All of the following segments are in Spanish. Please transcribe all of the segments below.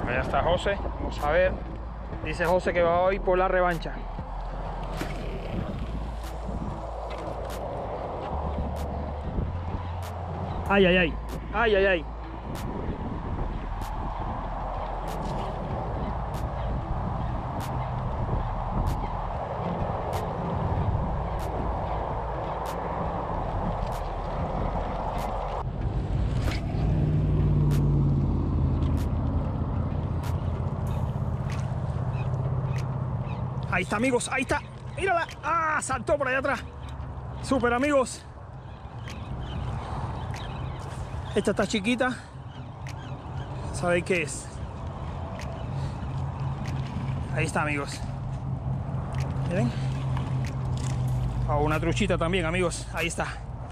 Allá está José, vamos a ver. Dice José que va hoy por la revancha. Ay, ay, ay. Ay, ay, ay. Ahí está, amigos, ahí está. Mírala. Ah, saltó por allá atrás. Súper, amigos. Esta está chiquita. ¿Sabéis qué es? Ahí está, amigos. ¿Miren? Oh, una truchita también, amigos. Ahí está.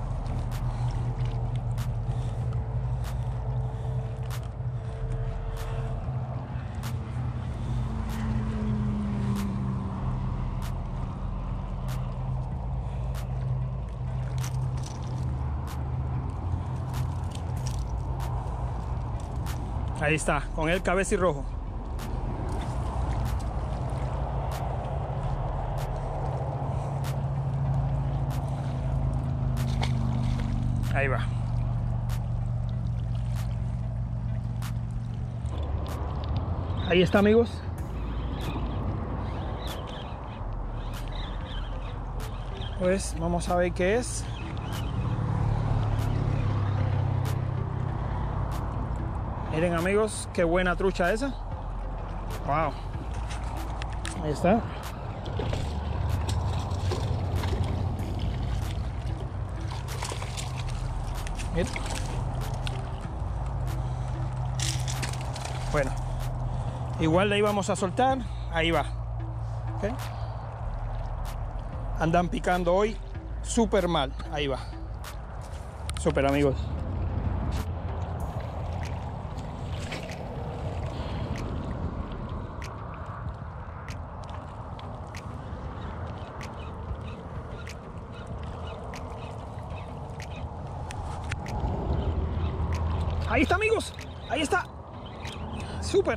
Ahí está, con el cabecirrojo. Ahí va. Ahí está, amigos. Pues vamos a ver qué es. Miren, amigos, qué buena trucha esa. Wow. Ahí está. Miren. Bueno, igual la íbamos a soltar. Ahí va. ¿Okay? Andan picando hoy súper mal. Ahí va. Súper, amigos. Ahí está, amigos. Ahí está. Súper.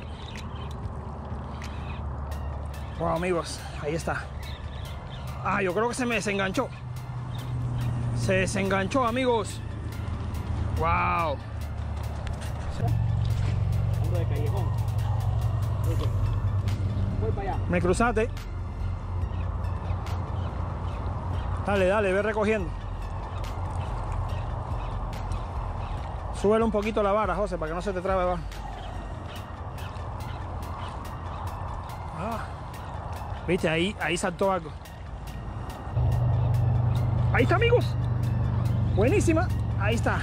Wow, amigos. Ahí está. Ah, yo creo que se me desenganchó. Se desenganchó, amigos. Wow. Ando de callejón. Voy para allá. Me cruzaste. Dale, dale, ve recogiendo. Súbele un poquito la vara, José, para que no se te trabe abajo. Ah, viste, ahí saltó algo. Ahí está, amigos. Buenísima. Ahí está.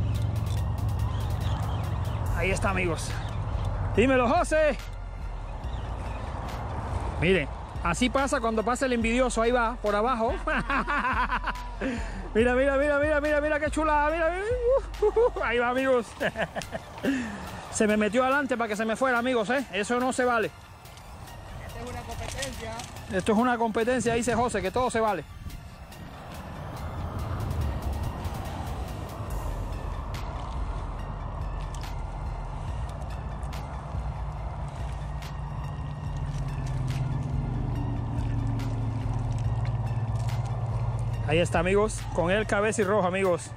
Ahí está, amigos. Dímelo, José. Miren, así pasa cuando pasa el envidioso. Ahí va, por abajo. Mira, mira, mira, mira, mira, mira qué chula. Mira, mira. Ahí va, amigos. Se me metió adelante para que se me fuera, amigos, ¿eh? Eso no se vale. Esta es una competencia. Esto es una competencia, dice José, que todo se vale. Ahí está, amigos, con el cabecirrojo, amigos.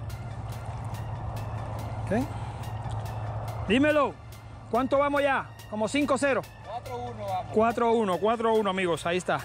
¿Okay? Dímelo, ¿cuánto vamos ya? Como 5-0. 4-1 vamos. 4-1, 4-1, amigos, ahí está.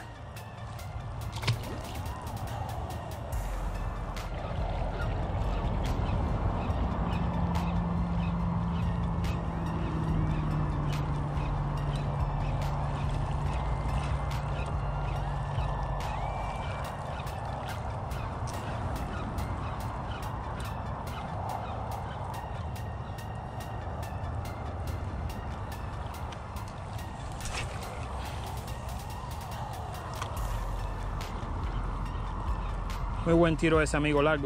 Muy buen tiro ese, amigo, largo.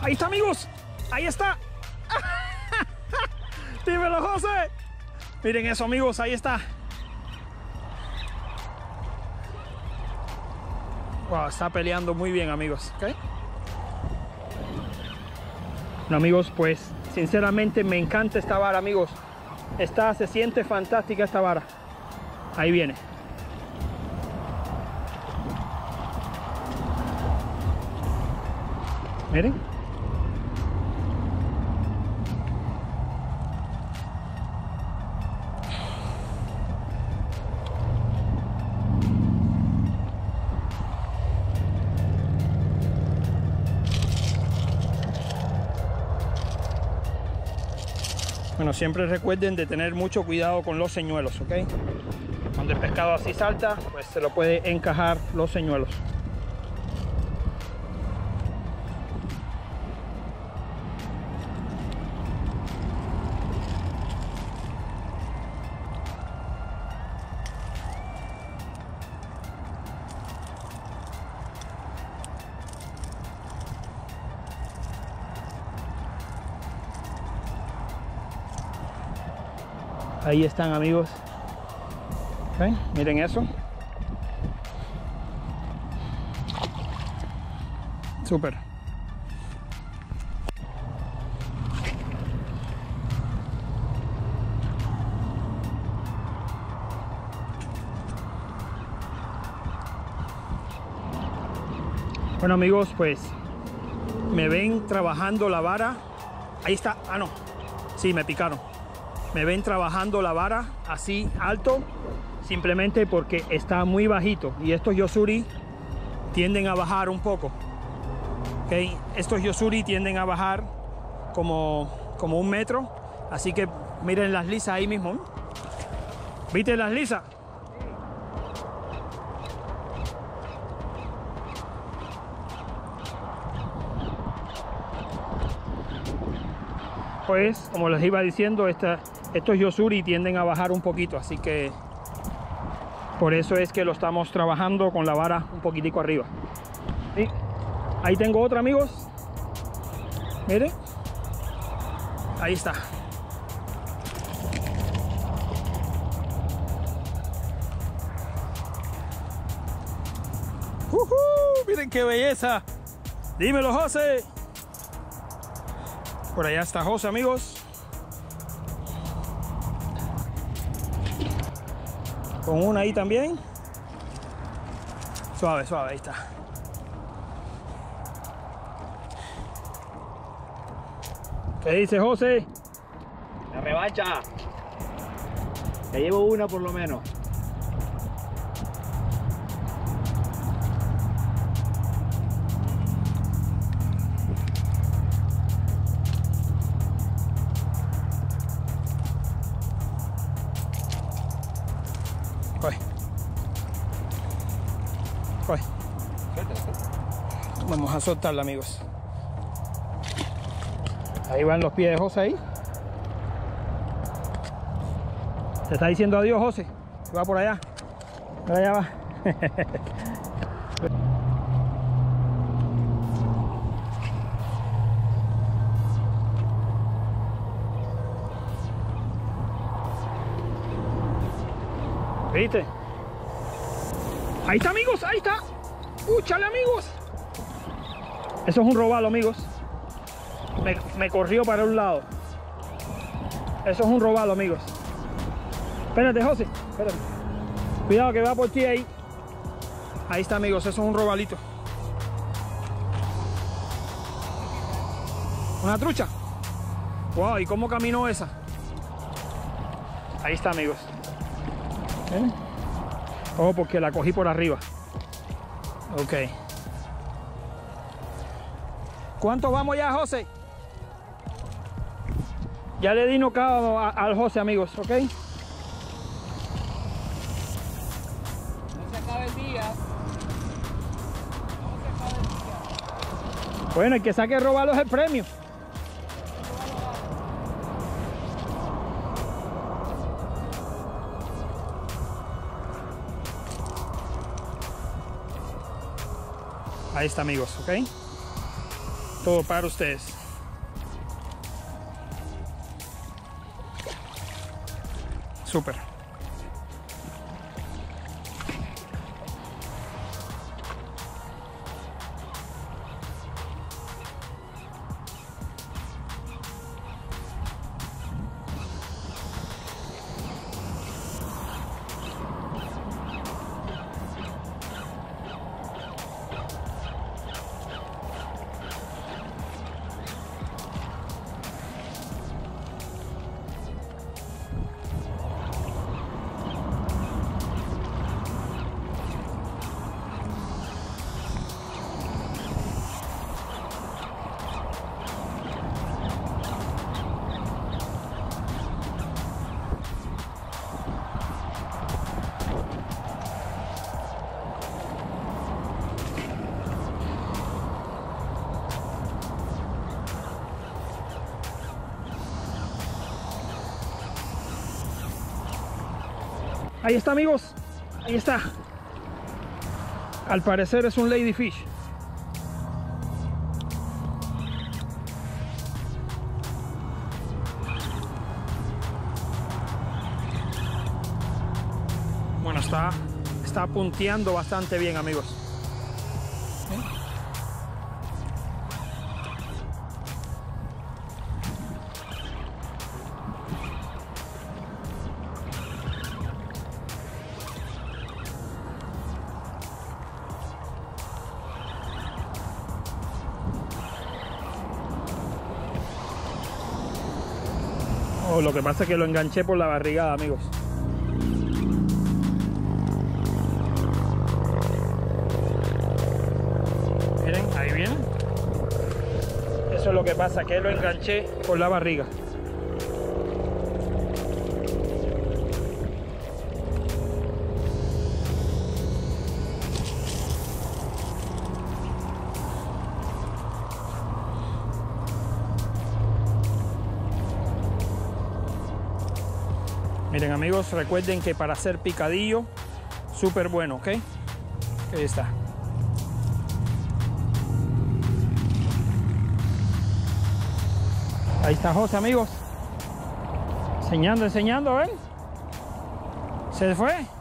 Ahí está, amigos. Ahí está. Dímelo, José. Miren eso, amigos. Ahí está. Wow, está peleando muy bien, amigos. ¿Okay? Bueno, amigos, pues sinceramente me encanta esta vara, amigos. Se siente fantástica esta vara. Ahí viene. Miren. Bueno, siempre recuerden de tener mucho cuidado con los señuelos, ¿ok? Cuando el pescado así salta, pues se lo puede encajar los señuelos. Ahí están, amigos. ¿Okay? Miren eso. Súper. Bueno, amigos, pues me ven trabajando la vara. Ahí está. Ah, no. Sí, me picaron. Me ven trabajando la vara así alto simplemente porque está muy bajito y estos Yo-Zuri tienden a bajar un poco. ¿Okay? Estos Yo-Zuri tienden a bajar como 1 metro, así que miren las lisas ahí mismo. ¿Viste las lisas? Pues como les iba diciendo, estos Yo-Zuri tienden a bajar un poquito, así que por eso es que lo estamos trabajando con la vara un poquitico arriba. ¿Sí? Ahí tengo otra, amigos. Miren. Ahí está. Miren qué belleza. Dímelo, José. Por allá está José, amigos. Con una ahí también. Suave, suave, ahí está. ¿Qué dice José? La revancha. Ya llevo una por lo menos. Coge. Coge. Vamos a soltarla, amigos. Ahí van los pies de José ahí. Se está diciendo adiós, José. Va por allá. Por allá va. ¿Viste? Ahí está, amigos, ahí está. ¡Úchale, amigos! Eso es un robalo, amigos. Me corrió para un lado. Eso es un robalo, amigos. Espérate, José. Espérate. Cuidado que va por ti ahí. Ahí está, amigos. Eso es un robalito. ¿Una trucha? Wow, ¿y cómo caminó esa? Ahí está, amigos. Oh, porque la cogí por arriba. Ok. ¿Cuánto vamos ya, José? Ya le di nocao al José, amigos, ¿ok? No se acaba el día. No se acaba el día. Bueno, el que saque robarlo es el premio. Ahí está, amigos, ¿ok? Todo para ustedes. Súper. Ahí está, amigos, ahí está. Al parecer es un ladyfish. Bueno, está punteando bastante bien, amigos. Oh, lo que pasa es que lo enganché por la barrigada, amigos. Miren, ahí viene. Eso es lo que pasa, que lo enganché por la barriga. Miren, amigos, recuerden que para hacer picadillo, súper bueno, ¿ok? Ahí está. Ahí está José, amigos. Enseñando, ¿ven? Se fue.